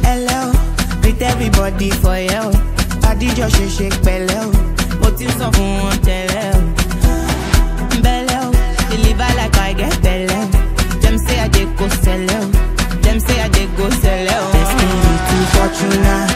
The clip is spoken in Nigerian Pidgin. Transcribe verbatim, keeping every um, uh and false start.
Hello, with everybody for you. Body just shake shake pẹ̀lẹ́ o. Mo ti sọ fún wọn tẹ́lẹ̀ o. Belle o, deliver like I get belle o. Them say I dey go sell o. Them say I dey go sell o. Destiny to Fortuna.